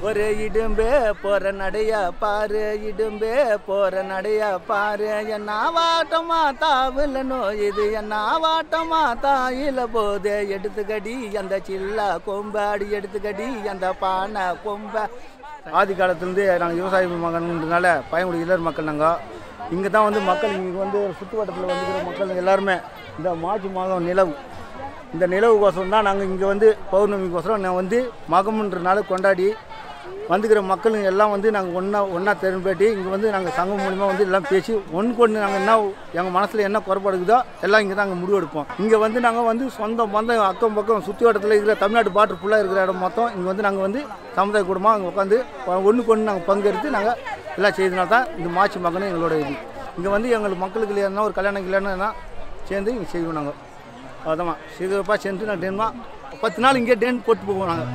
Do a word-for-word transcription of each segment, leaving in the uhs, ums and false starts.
ஒரு இடும்பே போற நடைய பாரு இடும்பே போற நடைய பாரு என்ன வாட்டமா தாவில நோயுது என்ன வாட்டமா தாயில போது எடுத்துக்கடி அந்த சில்லா கொம்பாடி எடுத்துக்கடி அந்த பானை கொம்ப. ஆதி காலத்துலேருந்து நாங்கள் விவசாய மகன்றதுனால பயங்குடி இளர் மக்கள் நாங்கள் இங்கே தான் வந்து மக்கள் இங்கே வந்து சுற்று வட்டத்தில் வந்துக்கிற மக்கள் எல்லாருமே இந்த மாசி மாதம் நிலவு இந்த நிலவுக்கோசரம் தான் நாங்கள் இங்கே வந்து பௌர்ணமிக்கோசரம் நான் வந்து மகம்ன்றனால கொண்டாடி வந்துக்கிற மக்களுங்க எல்லாம் வந்து நாங்கள் ஒன்றா ஒன்றா திரும்பிட்டு இங்கே வந்து நாங்கள் சங்கம் மூலிமா வந்து எல்லாம் பேசி ஒன்றுக்கு ஒன்று நாங்கள் என்ன எங்கள் மனசில் என்ன குறைபாடுக்குதோ எல்லாம் இங்கே தான் நாங்கள் முடிவெடுப்போம். இங்கே வந்து நாங்கள் வந்து சொந்த பந்தம் அக்கம் பக்கம் சுற்றி வட்டத்தில் இருக்கிற தமிழ்நாட்டு பாட்டு ஃபுல்லாக இருக்கிற இடம் மொத்தம் இங்கே வந்து நாங்கள் வந்து சமுதாய குடும்பம் அங்கே உட்காந்து ஒன்றுக்கு ஒன்று நாங்கள் பங்கெடுத்து நாங்கள் எல்லாம் செய்தனால தான் இந்த மாசி மகனும் எங்களோட இது. இங்கே வந்து எங்களுக்கு மக்களுக்கு இல்லைன்னா ஒரு கல்யாணம் இல்லைன்னா சேர்ந்து இங்கே செய்வோம். நாங்கள் அதான் சீக்கிரப்பா சேர்ந்து நாங்கள் டென்மா பத்து நாள் இங்கே டென் போட்டு போவோம். நாங்கள்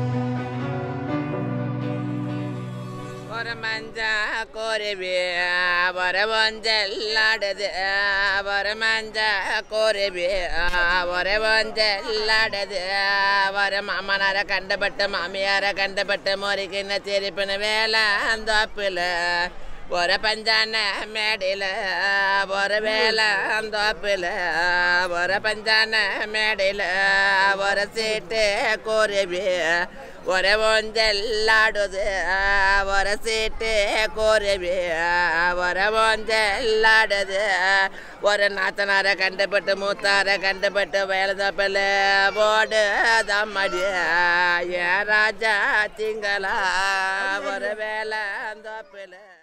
ஒரு மஞ்சா கோரிவி ஒரு ஒஞ்சல்லாடுது ஒரு மஞ்சா கோரிவி ஒரு ஒஞ்சல்லாடுது ஒரு மாமனார கண்டப்பட்டு மாமியார கண்டப்பட்டு மோரிக்கின்னு திருப்பின வேலை அந்த அப்பில் ஒரு பஞ்சான மேடையில் ஒரு வேலை அந்த அப்பில் ஒரு பஞ்சான மேடையில் ஒரு சீட்டு கோரிவி ஒரு ஒஞ்சல்லாடுது ஒரு சீட்டு கோரிவி ஒரு ஒஞ்சல்லாடுது ஒரு நாத்தனாரை கண்டுபட்டு மூத்தாரை கண்டுபட்டு வேலதப்பில் போடு தம்மடி ஏ ராஜா திங்களா ஒரு வேலை அந்த